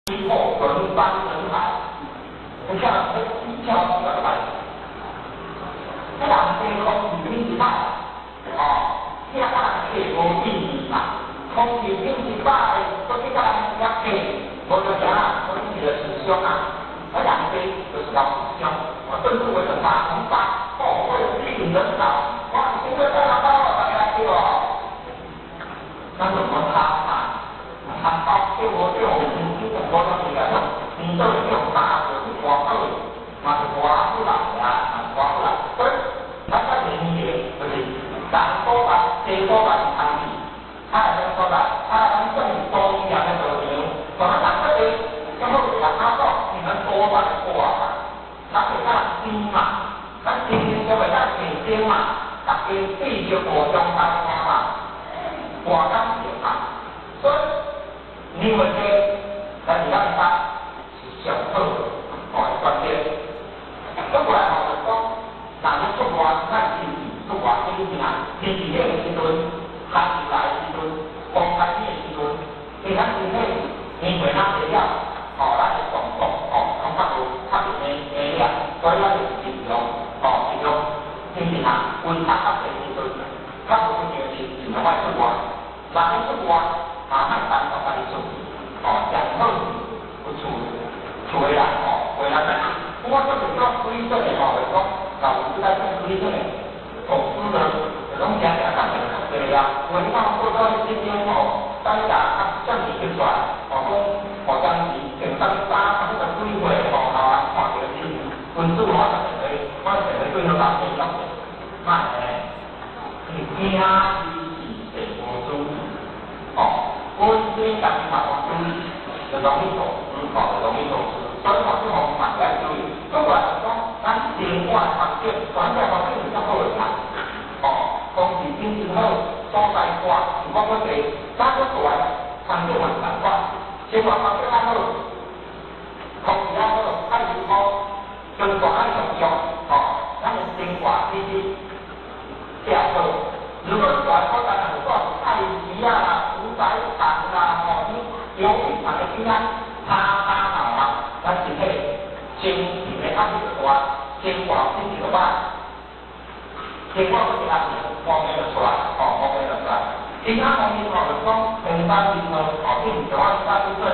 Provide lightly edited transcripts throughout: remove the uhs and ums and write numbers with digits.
以后轮班人海，你像比较出来，不然天空品质大，听人客无意义嘛，空气品质大，都去甲人约客，无就行啊，所以就思想啊，人就是要思想，政府为了大红大，为了吸引人潮，现在大家大家去哦，那怎么他嘛？他包叫我这种我讲起来，你都这种大的广告，嘛是划不来啊，划不来。所以，大家理解就是人多吧，地多吧是参与，人多吧，人政府多一点的时候，可能人这里最后人家说你们多吧就多啊，咱给他低嘛，咱今天就给他减轻嘛，大家必须活中大家嘛，活当减嘛，所以你们这。但是咱他是上好观点。不过就是讲，咱们出外看天气，出外天气啊，天气冷的时阵，寒流来的时阵，风开的时阵，你看天气，天气那热了，咱就动动，感觉较热热，所以咱就尽量，天气啊，温差较大的时阵，较不热的尽量外出外，咱们出外，慢慢单独家己做。讲好不厝的人为咱家，我就是做水准的就是讲，老师在做水准的，投资的，这种讲讲对呀，我看做到一些大家像你去转，将你简单打那个机会看到是分数我成为最后答对了，那你惊是无输，我先讲一下就容易走，容易走失。所以我是从反过来注意，不管是说咱连贯环境，环境环境比较好的人，空气品质好，所在大，如果我哋咱个大，环境很难管，生活环境好，空气好，太阳好，生活很重要，咱的生活必须较好。如果是外国人很多太极啊、五彩场啊，有一场的平安，他脑啊，咱身体身体的压力就大，生活品质就歹，生活不是压力，方面就出来，方面就出来。其他方面就是讲，平常日常你唔像我大部分，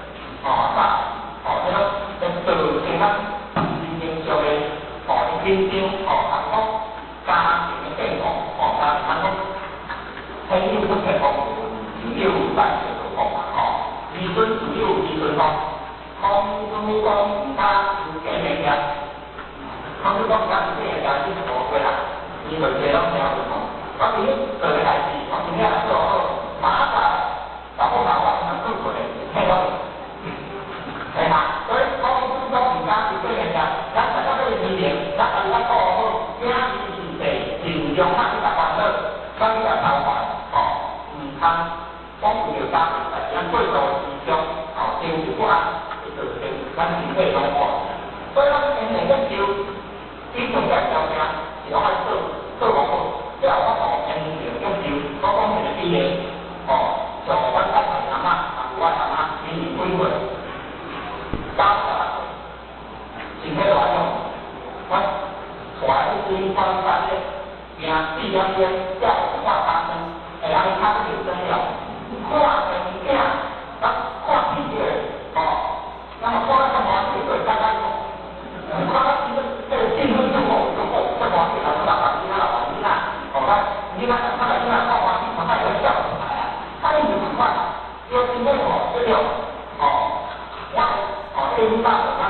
这个就健康、经常的，紧张，幸福、家庭的健康，家庭幸福，朋友不健康，只有在这个方面，自尊自有自尊方，空中讲唔单是给人家，空中讲单是给人家，你是无会啦，你就这样这样子讲。我今天做个代志，我今天来做好，马上把我把我能做出来，听到没？嘛，所以空中讲唔单是给人家，咱大家都是理解，咱大家做好，压力是地，尽量让你达欢乐，让你达台湾，唔通讲唔了单，咱最多。政府不安，就是咱身体状况，所以咱今年研究，基本在条件是爱做好，即系我讲研究各方面的经验，像我大台阿妈，我阿妈年年归回，加上身体来用，我传心方法咧，行4点钟叫化发生，会让他这个重要，化成这样。跨地界，那么跨到环境对大家有，跨到其实这个竞争生活之后，这环境来说，环境啊，你看他在现在到环境，他有个笑起来啊，他有很快，因为今天这个，我，这一大的。